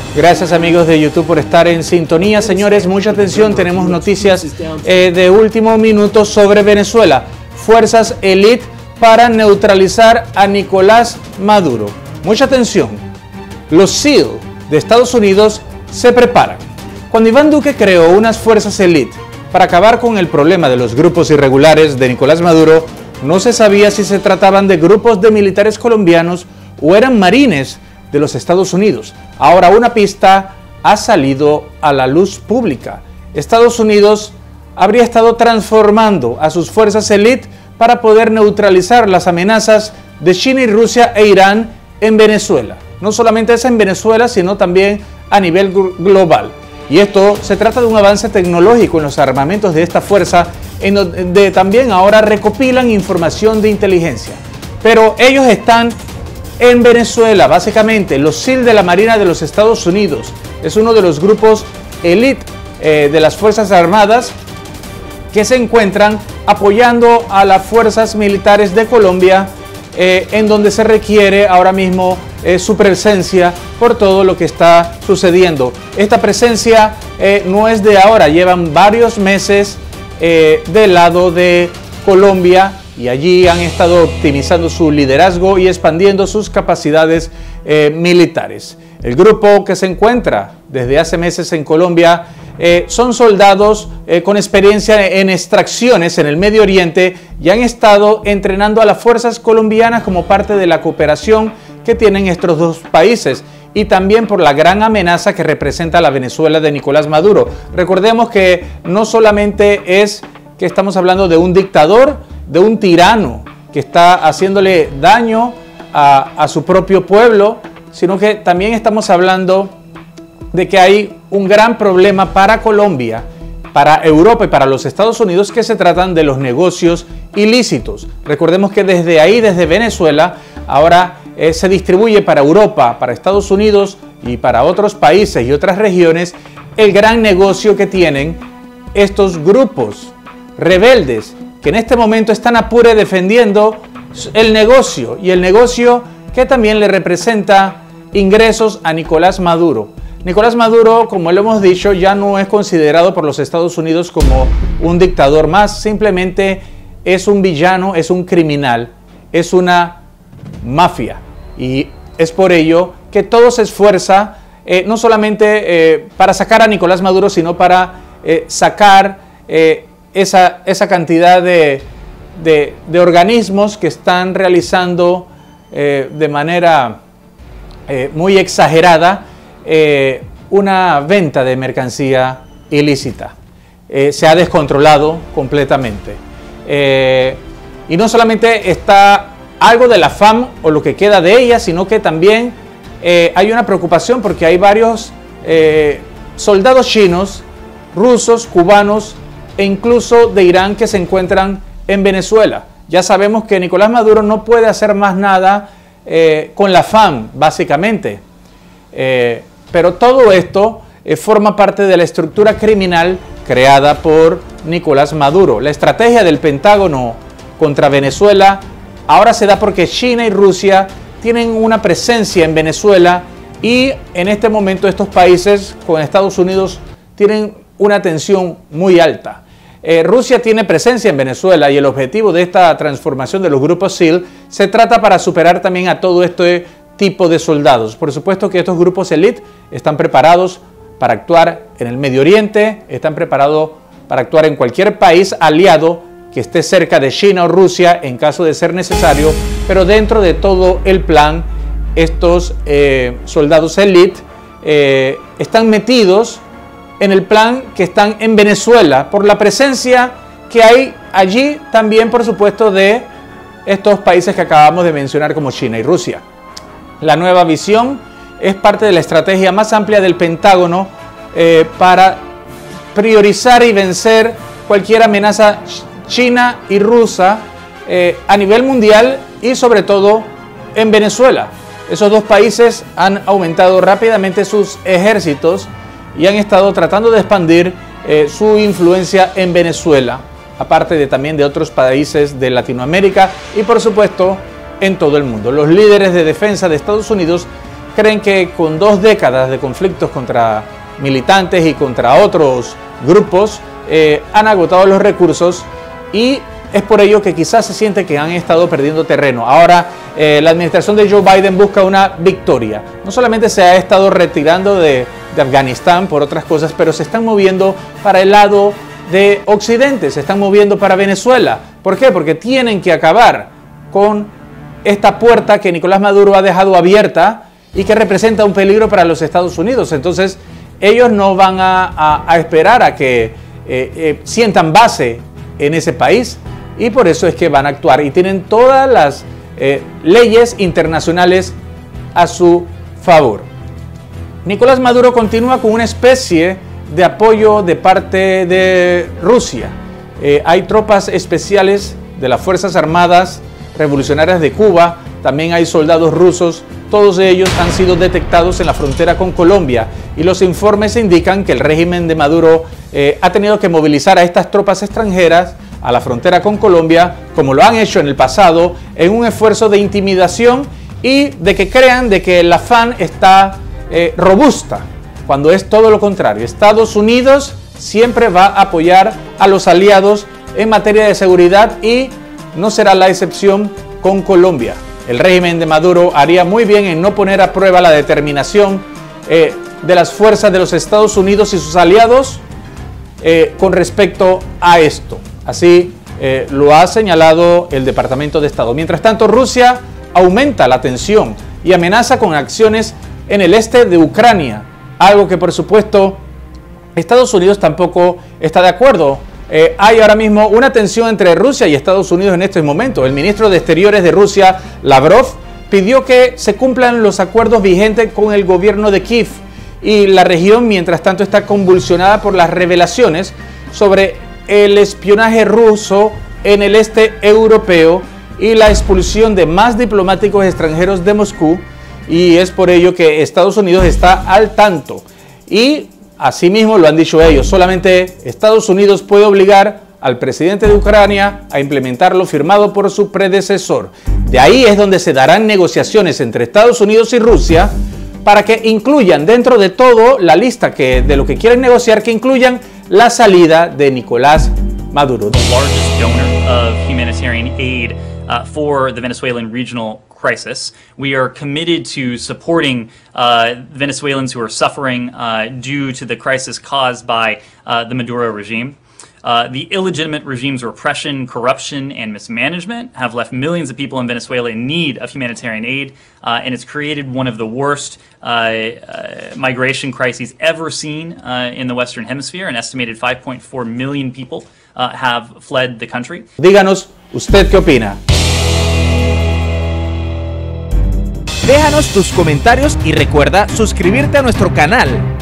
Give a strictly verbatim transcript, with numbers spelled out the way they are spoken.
Gracias amigos de YouTube por estar en sintonía. Señores, mucha atención, tenemos noticias eh, de último minuto sobre Venezuela. Fuerzas élite para neutralizar a Nicolás Maduro. Mucha atención. Los SEAL de Estados Unidos se preparan. Cuando Iván Duque creó unas fuerzas élite para acabar con el problema de los grupos irregulares de Nicolás Maduro, no se sabía si se trataban de grupos de militares colombianos o eran marines de los Estados Unidos. Ahora una pista ha salido a la luz pública. Estados Unidos habría estado transformando a sus fuerzas élite para poder neutralizar las amenazas de China y Rusia e Irán en Venezuela. No solamente es en Venezuela, sino también a nivel global. Y esto se trata de un avance tecnológico en los armamentos de esta fuerza, en donde también ahora recopilan información de inteligencia. Pero ellos están en Venezuela, básicamente. Los SEAL de la Marina de los Estados Unidos es uno de los grupos élite eh, de las Fuerzas Armadas que se encuentran apoyando a las fuerzas militares de Colombia, eh, en donde se requiere ahora mismo eh, su presencia por todo lo que está sucediendo. Esta presencia eh, no es de ahora, llevan varios meses eh, del lado de Colombia y allí han estado optimizando su liderazgo y expandiendo sus capacidades eh, militares. El grupo que se encuentra desde hace meses en Colombia eh, son soldados eh, con experiencia en extracciones en el Medio Oriente y han estado entrenando a las fuerzas colombianas como parte de la cooperación que tienen estos dos países y también por la gran amenaza que representa la Venezuela de Nicolás Maduro. Recordemos que no solamente es que estamos hablando de un dictador, de un tirano que está haciéndole daño a, a su propio pueblo, sino que también estamos hablando de que hay un gran problema para Colombia, para Europa y para los Estados Unidos, que se tratan de los negocios ilícitos. Recordemos que desde ahí, desde Venezuela, ahora eh, se distribuye para Europa, para Estados Unidos y para otros países y otras regiones el gran negocio que tienen estos grupos rebeldes que en este momento están a pure defendiendo el negocio y el negocio que también le representa ingresos a Nicolás Maduro. Nicolás Maduro, como lo hemos dicho, ya no es considerado por los Estados Unidos como un dictador más, simplemente es un villano, es un criminal, es una mafia. Y es por ello que todo se esfuerza, eh, no solamente eh, para sacar a Nicolás Maduro, sino para eh, sacar eh, esa, esa cantidad de, de, de organismos que están realizando eh, de manera eh, muy exagerada Eh, una venta de mercancía ilícita. Eh, se ha descontrolado completamente. Eh, y no solamente está algo de la F A M o lo que queda de ella, sino que también eh, hay una preocupación porque hay varios eh, soldados chinos, rusos, cubanos e incluso de Irán que se encuentran en Venezuela. Ya sabemos que Nicolás Maduro no puede hacer más nada eh, con la F A M, básicamente. Eh, Pero todo esto eh, forma parte de la estructura criminal creada por Nicolás Maduro. La estrategia del Pentágono contra Venezuela ahora se da porque China y Rusia tienen una presencia en Venezuela y en este momento estos países con Estados Unidos tienen una tensión muy alta. Eh, Rusia tiene presencia en Venezuela y el objetivo de esta transformación de los grupos SEAL se trata para superar también a todo este tipo de soldados. Por supuesto que estos grupos élite están preparados para actuar en el Medio Oriente, están preparados para actuar en cualquier país aliado que esté cerca de China o Rusia en caso de ser necesario, pero dentro de todo el plan, estos eh, soldados élite eh, están metidos en el plan que están en Venezuela por la presencia que hay allí también, por supuesto, de estos países que acabamos de mencionar como China y Rusia. La nueva visión es parte de la estrategia más amplia del Pentágono eh, para priorizar y vencer cualquier amenaza china y rusa eh, a nivel mundial y sobre todo en Venezuela. Esos dos países han aumentado rápidamente sus ejércitos y han estado tratando de expandir eh, su influencia en Venezuela, aparte de también de otros países de Latinoamérica y por supuesto en todo el mundo. Los líderes de defensa de Estados Unidos creen que con dos décadas de conflictos contra militantes y contra otros grupos eh, han agotado los recursos, y es por ello que quizás se siente que han estado perdiendo terreno. Ahora eh, la administración de Joe Biden busca una victoria. No solamente se ha estado retirando de, de Afganistán por otras cosas, pero se están moviendo para el lado de Occidente, se están moviendo para Venezuela. ¿Por qué? Porque tienen que acabar con esta puerta que Nicolás Maduro ha dejado abierta y que representa un peligro para los Estados Unidos. Entonces ellos no van a, a, a esperar a que eh, eh, sientan base en ese país, y por eso es que van a actuar y tienen todas las eh, leyes internacionales a su favor. Nicolás Maduro continúa con una especie de apoyo de parte de Rusia. Eh, hay tropas especiales de las Fuerzas Armadas Revolucionarias de Cuba, también hay soldados rusos, todos ellos han sido detectados en la frontera con Colombia, y los informes indican que el régimen de Maduro eh, ha tenido que movilizar a estas tropas extranjeras a la frontera con Colombia, como lo han hecho en el pasado, en un esfuerzo de intimidación y de que crean de que la FARC está eh, robusta, cuando es todo lo contrario. Estados Unidos siempre va a apoyar a los aliados en materia de seguridad, y no será la excepción con Colombia. El régimen de Maduro haría muy bien en no poner a prueba la determinación eh, de las fuerzas de los Estados Unidos y sus aliados eh, con respecto a esto. Así eh, lo ha señalado el Departamento de Estado. Mientras tanto, Rusia aumenta la tensión y amenaza con acciones en el este de Ucrania, algo que por supuesto Estados Unidos tampoco está de acuerdo. Eh, hay ahora mismo una tensión entre Rusia y Estados Unidos en estos momentos. El ministro de Exteriores de Rusia, Lavrov, pidió que se cumplan los acuerdos vigentes con el gobierno de Kiev, y la región mientras tanto está convulsionada por las revelaciones sobre el espionaje ruso en el este europeo y la expulsión de más diplomáticos extranjeros de Moscú, y es por ello que Estados Unidos está al tanto. Y asimismo lo han dicho ellos, solamente Estados Unidos puede obligar al presidente de Ucrania a implementar lo firmado por su predecesor. De ahí es donde se darán negociaciones entre Estados Unidos y Rusia para que incluyan dentro de todo la lista que, de lo que quieren negociar, que incluyan la salida de Nicolás Maduro. The largest donor of humanitarian aid uh, for the Venezuelan regional crisis. We are committed to supporting uh, Venezuelans who are suffering uh, due to the crisis caused by uh, the Maduro regime. Uh, the illegitimate regime's repression, corruption, and mismanagement have left millions of people in Venezuela in need of humanitarian aid, uh, and it's created one of the worst uh, uh, migration crises ever seen uh, in the Western Hemisphere. An estimated five point four million people uh, have fled the country. Díganos, ¿usted qué opina? Déjanos tus comentarios y recuerda suscribirte a nuestro canal.